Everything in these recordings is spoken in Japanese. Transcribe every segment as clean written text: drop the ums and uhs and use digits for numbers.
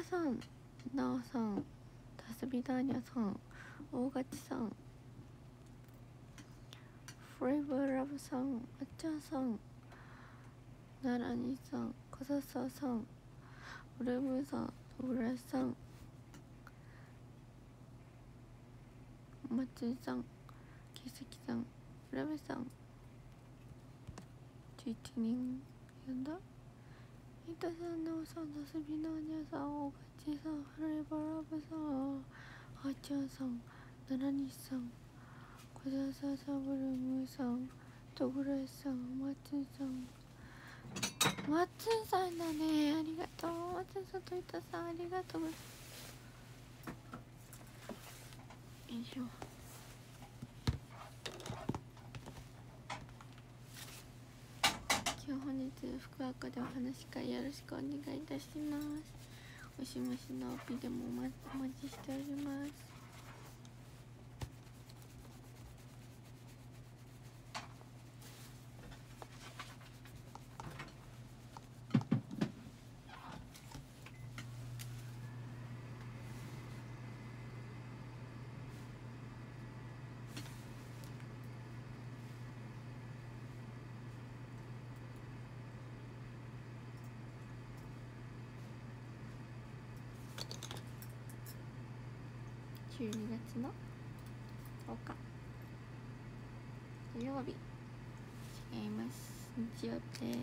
さん、なおさん、タスビダーニャさん、大勝さん、フレーバーラブさん、あっちゃんさん、ナラニさん、小笹さん、ブルームさん、小倉さん、松井さん、木関さん、ラメさん、11人呼んだ。伊田さん、なおさん、タスビダーニャさん、大勝さん、フレーバーラブさん、あっちゃんさん、ナラニさん、小笹さん、ブルームさん、小倉さん、松井さん、マッツンさんだね、ありがとう。マッツンさんと伊田さん、ありがとう。よいしょ。今日本日福岡でお話し会よろしくお願いいたします。もしもしのオピでもお待ちしております。12月の10日土曜日、違います、日曜日です。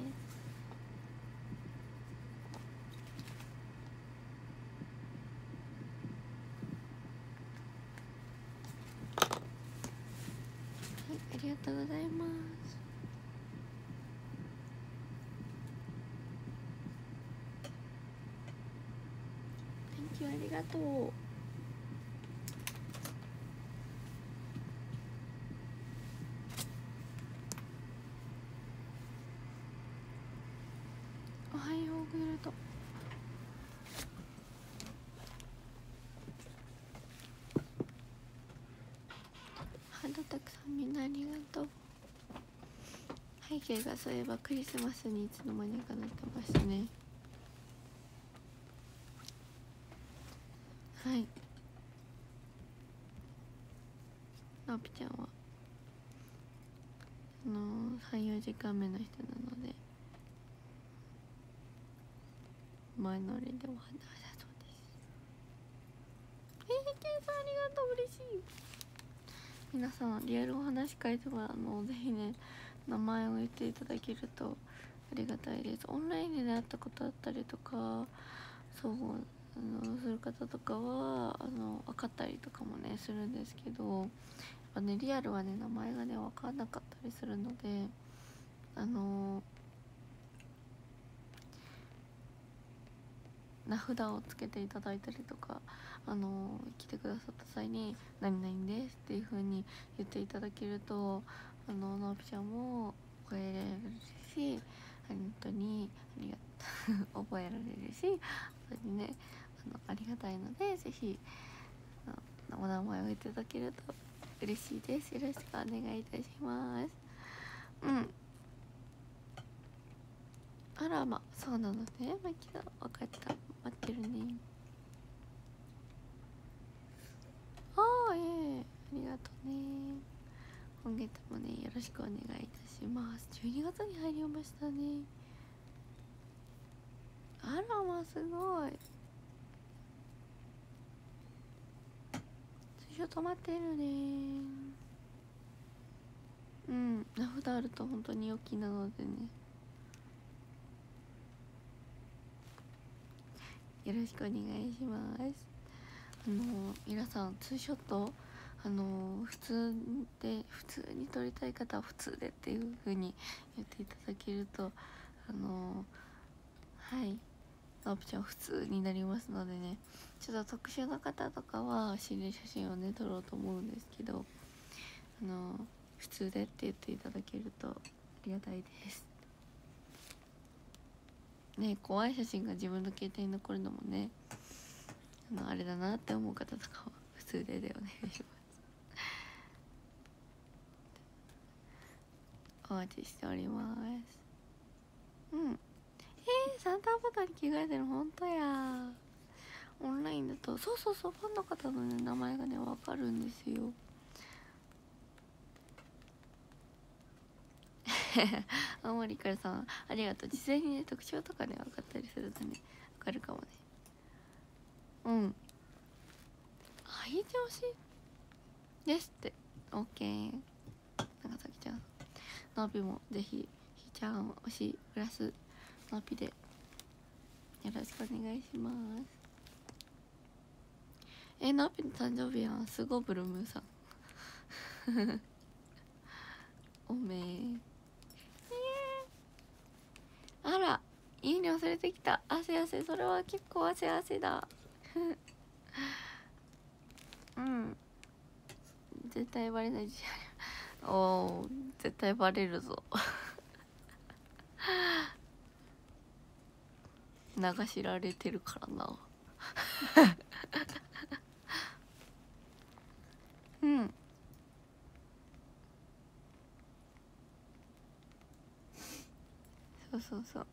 はい、ありがとうございます。Thank you、ありがとう。おはようグルト。ハートたくさんみんなありがとう。背景がそういえばクリスマスにいつの間にかなってますね。はい、のぴちゃんは3、4時間目の人なので前乗りでお話しそうです。ケイさんありがとう、嬉しい。皆さんリアルお話し会ではぜひね名前を言っていただけるとありがたいです。オンラインでね会ったことあったりとか、そうする方とかは分かったりとかもねするんですけど、やっぱねリアルはね名前がね分かんなかったりするので名札をつけていただいたりとか来てくださった際に「何々です」っていう風に言っていただけるとのーぴちゃんも覚えられるし、本当に覚えられるし、本当にねありがたいので、ぜひお名前をいただけると嬉しいです。よろしくお願いいたします。あらま、そうなのね。マキさん分かった、待ってるね。ありがとうね。今月もねよろしくお願いいたします。12月に入りましたね。あらま、すごい。通常止まってるね。名札あると本当に良きなのでね、よろしくお願いします。皆さんツーショット普通に撮りたい方は普通でっていう風に言っていただけるとはいオプション普通になりますのでね、ちょっと特殊な方とかは心霊写真をね撮ろうと思うんですけど、普通でって言っていただけるとありがたいですね。怖い写真が自分の携帯に残るのもねあれだなって思う方とかは普通でお願いします。お待ちしております。サンタボタンに着替えてる、ほんとや。 オンラインだとそうそうそう、ファンの方のね名前がね分かるんですよ。青森からさんありがとう。実際にね特徴とかね分かったりするとね分かるかもね。うん、あ、引いてほしいですって。 OK。 長崎ちゃんナーピもぜひひーちゃん推しプラスナーピでよろしくお願いします。ナーピの誕生日やん。すごブルームーさんおめえあら、家に忘れてきた。汗汗、それは結構汗汗だうん、絶対バレない自信あるおー、絶対バレるぞ流しられてるからなうん、そうそうそう。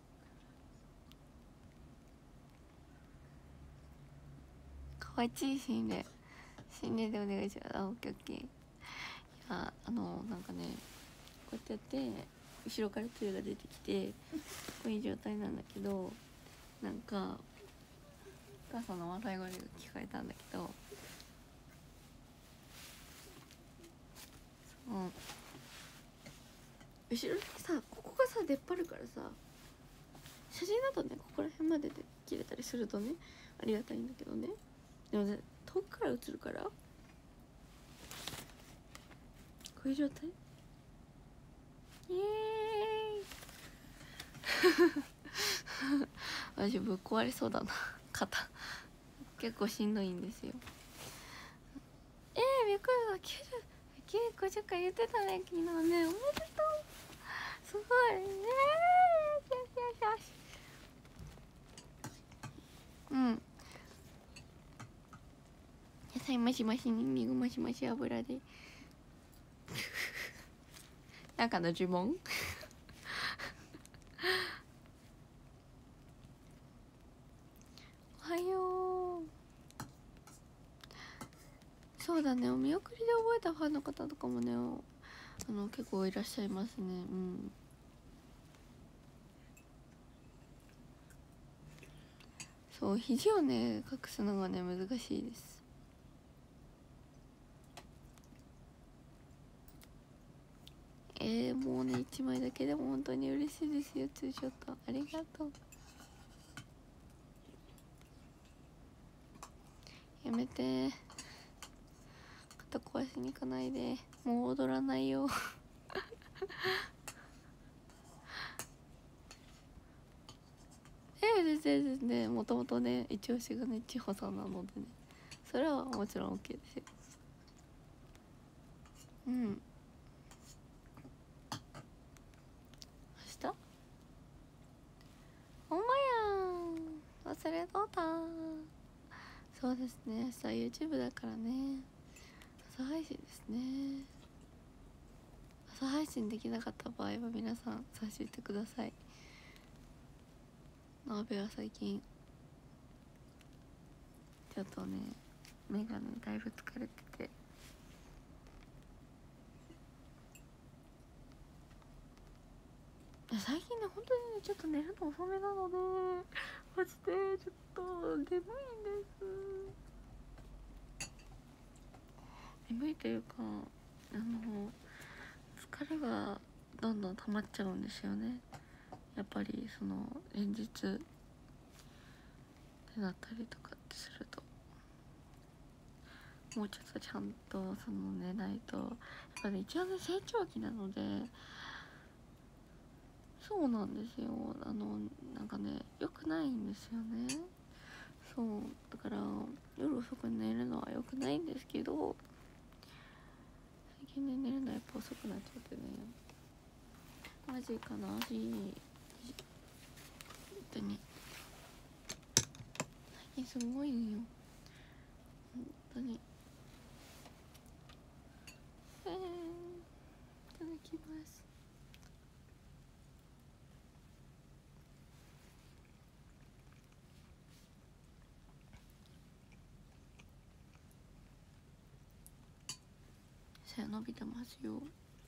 かわちい心霊、心霊でお願いします。あ、オッケーオッケー。いや、なんかねこうやってやって後ろから手が出てきてこういう状態なんだけど、なんかお母さんの笑い声が聞こえたんだけど、うん、後ろにさ、ここがさ出っ張るからさ、写真だとねここら辺までで切れたりするとねありがたいんだけどね、でもね遠くから映るからこういう状態。イエーイ私ぶっ壊れそうだな肩結構しんどいんですよ。びっくりした。50回言ってたね昨日ね。おめでとう。すごいね。よしよしよし。うん、野菜マシマシにんにくマシマシ油でなんかの呪文おはよう。そうだね、お見送りで覚えたファンの方とかもね結構いらっしゃいますね。うん、そう、肘をね隠すのがね難しいです。もうね1枚だけでも本当に嬉しいですよ。ツーショットありがとう。やめて、肩壊しに行かないで。もう踊らないよ全然ね、もともとね一押しがね千穂さんなのでね、それはもちろん OK ですよ。うん、明日ほんまやん、忘れとった。そうですね、明日 YouTube だからね、朝配信ですね。朝配信できなかった場合は皆さん差し入れてください。鍋は最近ちょっとね目がねだいぶ疲れてて、最近ね本当にねちょっと寝るの遅めなのでマジでちょっと眠いんです。眠いというか疲れがどんどん溜まっちゃうんですよね。やっぱりその連日ってなったりとかってすると、もうちょっとちゃんとその寝ないとやっぱね一応ね成長期なので、そうなんですよ。なんかね良くないんですよね。そうだから夜遅くに寝るのは良くないんですけど、最近ね寝るのやっぱ遅くなっちゃってね、マジかなし本当に最近すごいんよ本当に。いただきます。 背伸びてますよ。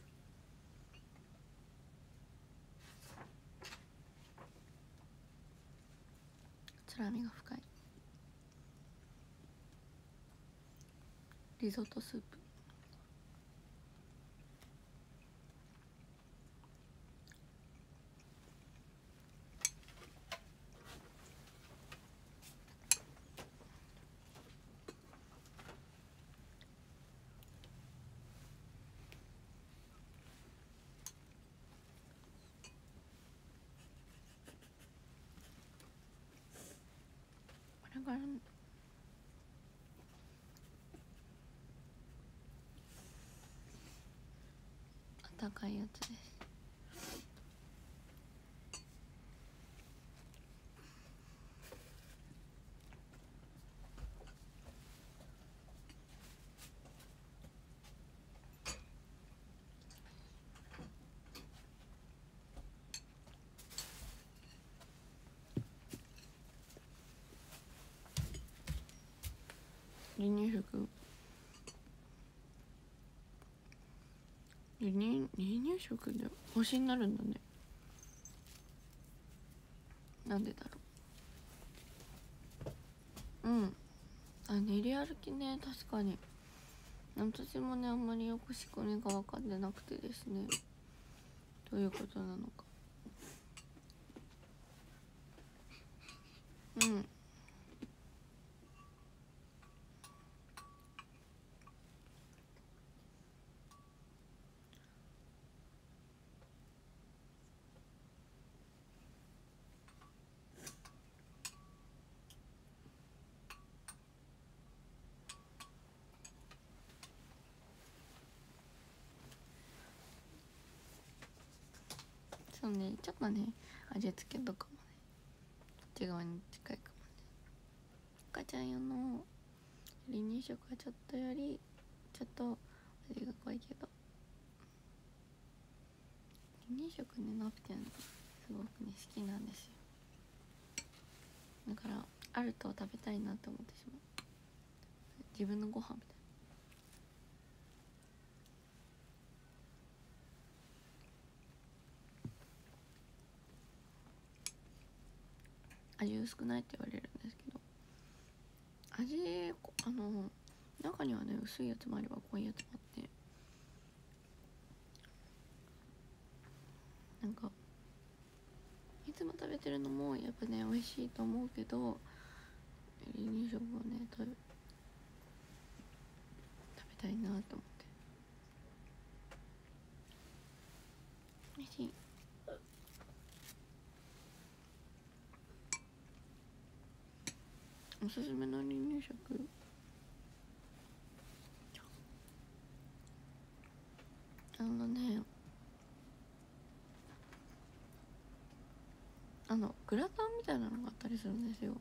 つらみが深いリゾットスープ。これから温かいやつです。離乳食離乳食で星になるんだね。なんでだろう。練り歩きね、確かに私もねあんまりよく仕組みが分かってなくてですね、どういうことなのか。そうね、ちょっとね味付けとかもねこっち側に近いかもね。赤ちゃん用の離乳食はちょっとよりちょっと味が濃いけど、離乳食ねナプキンすごくね好きなんですよ。だからあると食べたいなって思ってしまう。自分のご飯みたいな。味薄くないって言われるんですけど、味中にはね薄いやつもあれば濃いやつもあって、なんかいつも食べてるのもやっぱね美味しいと思うけど、離乳食をね食べたいなと思って。美味しい。おすすめの離乳食、グラタンみたいなのがあったりするんですよ。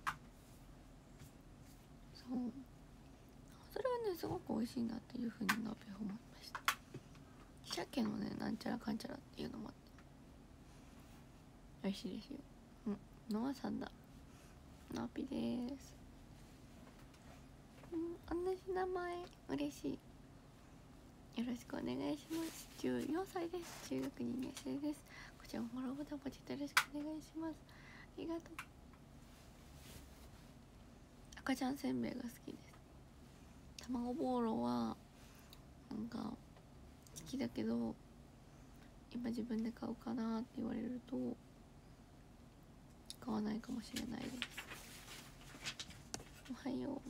そう、それはねすごく美味しいなっていうふうに思いました。鮭のねなんちゃらかんちゃらっていうのもあって美味しいですよ。ノアさんだ。ナピです。同じ名前嬉しい。よろしくお願いします。14歳です。中学2年生です。こちらもフォローボタンポチッとよろしくお願いします。ありがとう。赤ちゃんせんべいが好きです。卵ボーロはなんか好きだけど、今自分で買うかなって言われると買わないかもしれないです。おはよう。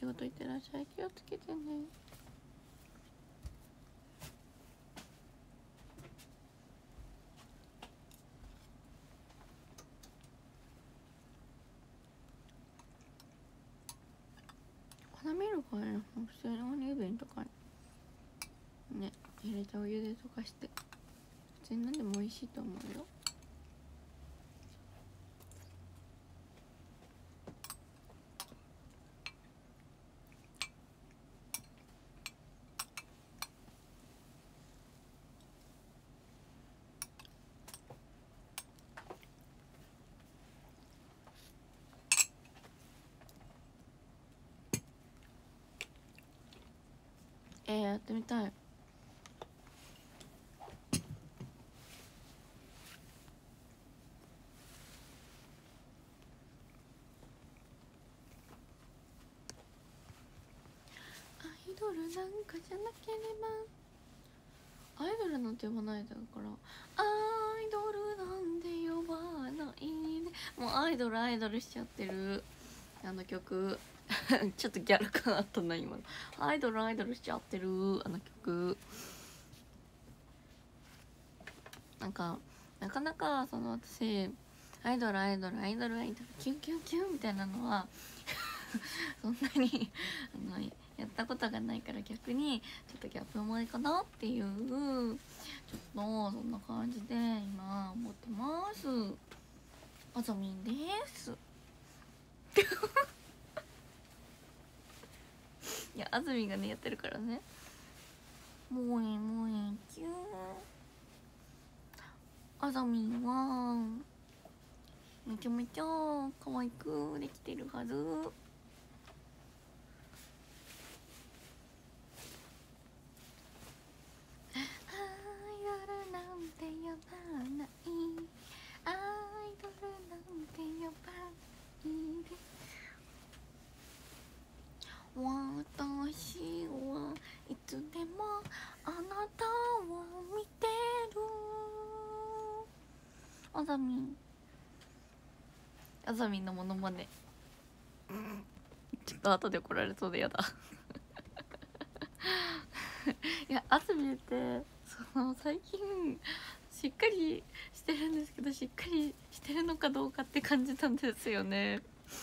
事行ってらっしゃい。気をつけてね。粉ミルクはね、普通の乳瓶とかにね入れてお湯で溶かして普通に飲んでも美味しいと思うよ。やってみたい。アイドルなんかじゃなければ、アイドルなんて呼ばないだから、アイドルなんて呼ばないで、もうアイドルアイドルしちゃってるあの曲ちょっとギャル感あったな今の。アイドルアイドルしちゃってるあの曲。なんかなかなかその私アイドルアイドルアイドルアイドルキュンキュンキュンみたいなのはそんなにやったことがないから逆にちょっとギャップ萌えかなっていう、ちょっとそんな感じで今思ってます。あざみんですいやあずみんがねやってるからね。もういもういキュー。あざみんはめちゃめちゃ可愛くできてるはず。アイドルなんて呼ばない、アイドルなんて呼ばないで、私はいつでもあなたを見てる。あざみん、あざみんのモノマネちょっと後で怒られそうでやだいやあずみんって最近しっかりしてるんですけど、しっかりしてるのかどうかって感じたんですよね。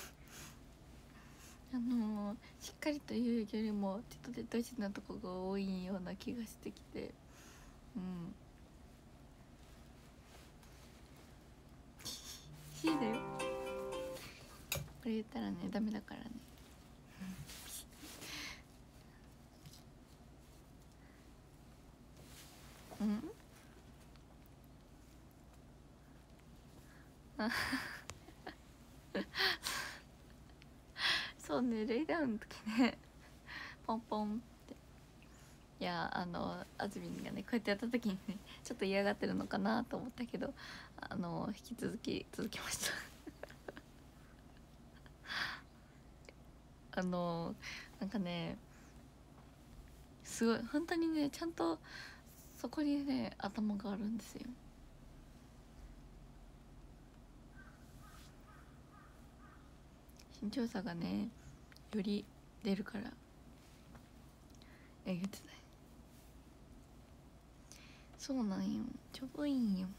しっかりというよりもちょっとデトシなとこが多いような気がしてきて、C だよこれ言ったらねダメだからねそうね、レイダウンの時ねポンポンって、いやあずみんがねこうやってやった時にねちょっと嫌がってるのかなと思ったけど引き続きましたなんかねすごい本当にねちゃんとそこにね頭があるんですよ。身長差がねより出るからえげつない。そうなんよ、ちょうどいいんよ。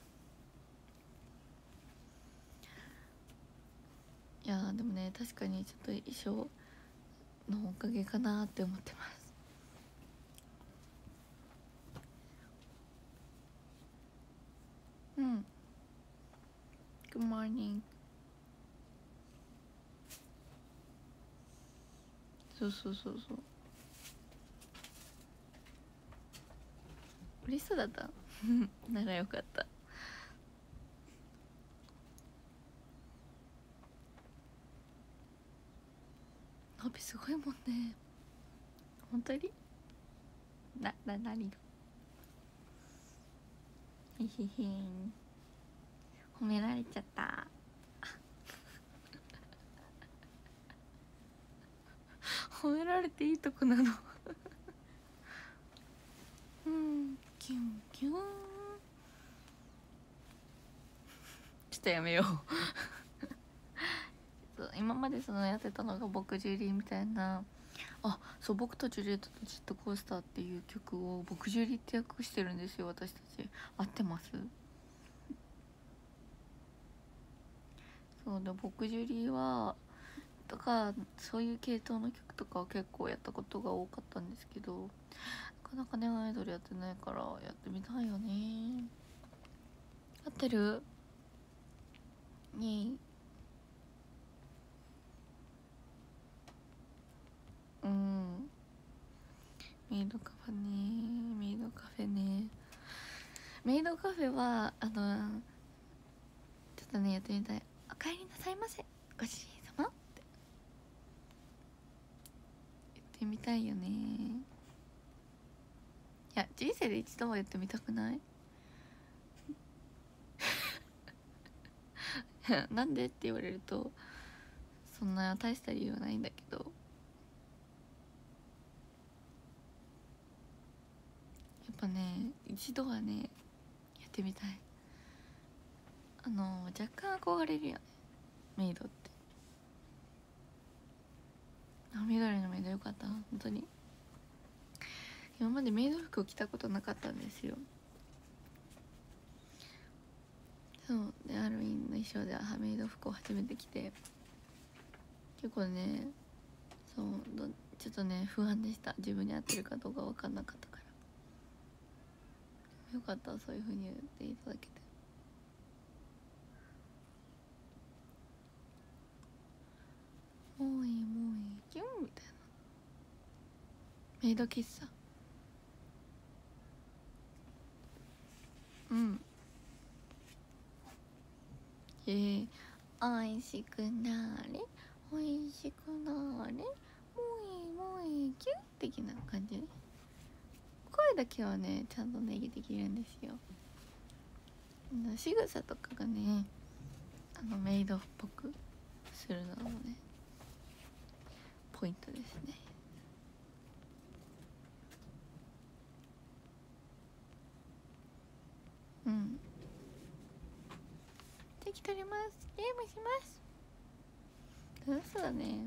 いやでもね確かにちょっと衣装のおかげかなって思ってます。うん Good morning。 そう嬉しそうだったならよかった。ナビすごいもんね本当に。何がひひひん、褒められちゃった褒められていいとこなのキュンキュンちょっとやめようそう今までやってたのが僕ジュリーみたいなあ、そう、僕とジュリエットとジェットコースターっていう曲を僕ジュリって訳してるんですよ、私たち。合ってます？そうで、僕ジュリはとかそういう系統の曲とかは結構やったことが多かったんですけど、なかなかねアイドルやってないからやってみたいよね。合ってる？にメイドカフェね、メイドカフェね。メイドカフェはちょっとねやってみたい。お帰りなさいませ、ご主人様って言ってみたいよね。いや、人生で一度はやってみたくない？なんでって言われるとそんな大した理由はないんだけど、やっぱね一度はねやってみたい。若干憧れるよね、メイドって。緑のメイドよかった、本当に。今までメイド服を着たことなかったんですよ。そうで、ハロウィンの衣装でメイド服を初めて着て、結構ね、そうちょっとね不安でした。自分に合ってるかどうか分かんなかったから。よかった、そういう風に言っていただけて。もういいもういいキュンみたいな。メイド喫茶、おいしくなれおいしくなれ、もういいもういいキュン的な感じ。声だけはねちゃんとネギできるんですよ。仕草とかがねメイドっぽくするのもねポイントですね。席取ります、ゲームします。そうだね、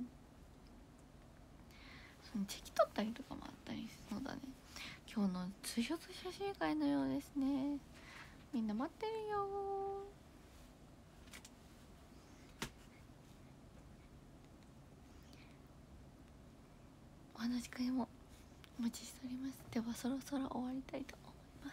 チェキ取ったりとかもあったり。そうだね、今日のツーショット写真会のようですね。みんな待ってるよ。お話し会もお待ちしております。ではそろそろ終わりたいと思います。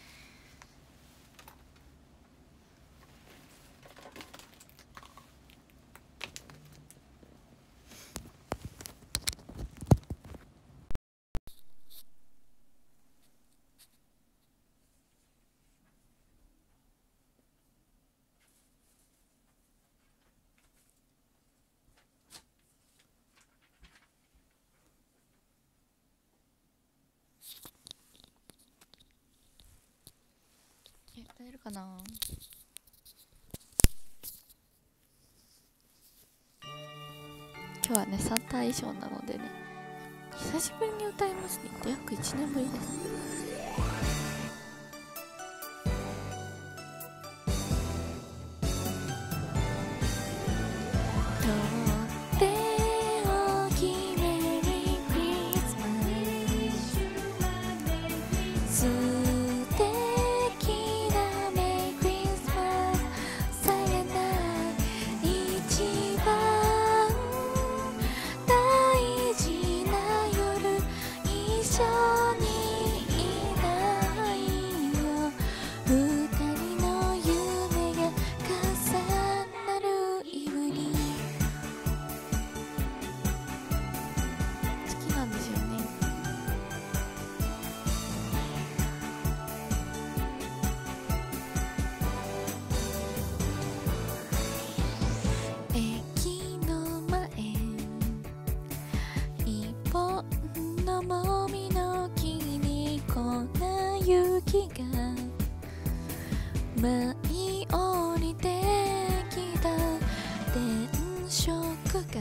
歌えるかな。今日はねサンタ衣装なのでね、久しぶりに歌いますね。約1年ぶりです。舞い降りてきた電飾が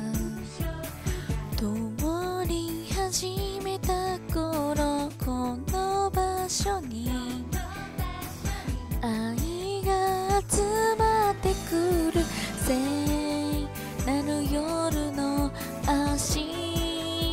通り始めた頃、この場所に愛が集まってくる聖なる夜の足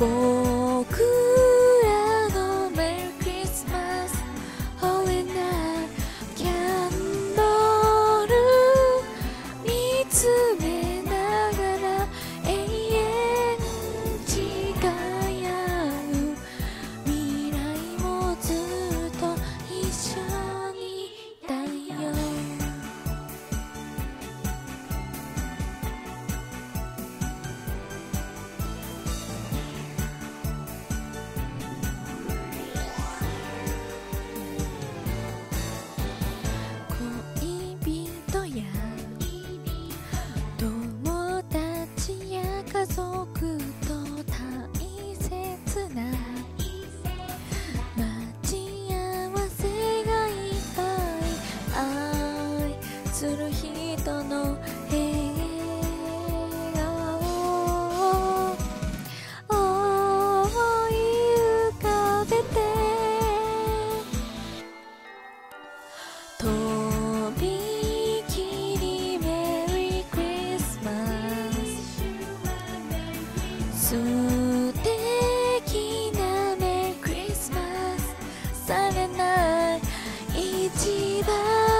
僕らのメリークリスマス Holy Night キャンドル見つめながら永遠誓い合う未来もずっと一緒にいたよ恋人や友達や家族と大切な待ち合わせがいっぱい愛する人の笑顔を思い浮かべてとびきりメリークリスマス素敵なメリークリスマスされない一番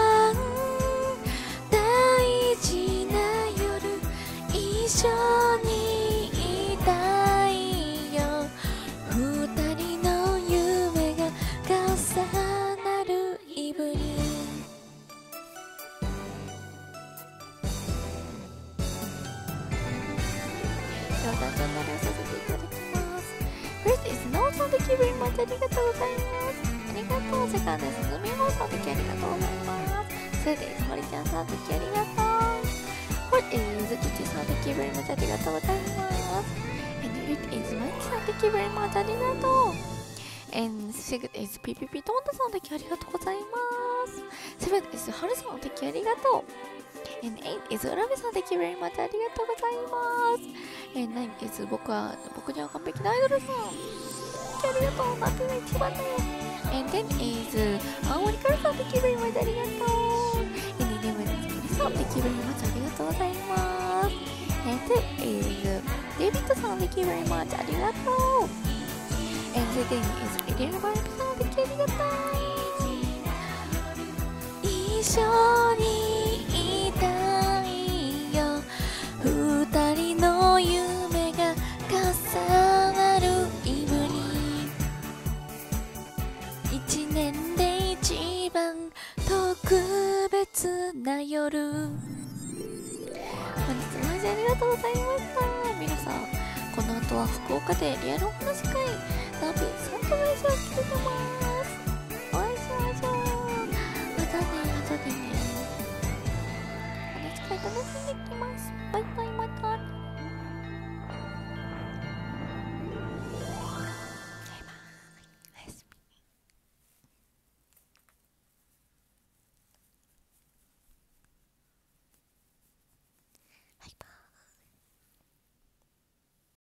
大事な夜一緒にいたいよ二人の夢が重なるイブニング冗談チャンネルをさせていただきます。First is Noさん的very muchありがとうございます。ありがとう。セカンドですズミホさん的ありがとうございます。スーです森ちゃんさん的ありがとう。フォーisキチさん的 very muchありがとうございます。And it is マイキさん的 very muchありがとう。And sixth is ピピピトンタさん的ありがとうございます。seventh is ハルさん的ありがとう。And 8 is 浦部さん的 very much ありがとうございます。And 9 is 僕には完璧なアイドルさんありがとう。なんていうの一番だよ。And 10 is 青森からさん的 very much ありがとう。And 11 is ミリさん的 very much ありがとうございます。And 12 is デイビッドさん的 very much ありがとう。And 13 is エリアバイプさん的ありがとう。一緒にいたいよ二人の夢が重なるイブニ一年で一番特別な夜本日もありがとうございました。皆さんこの後は福岡でリアルオフ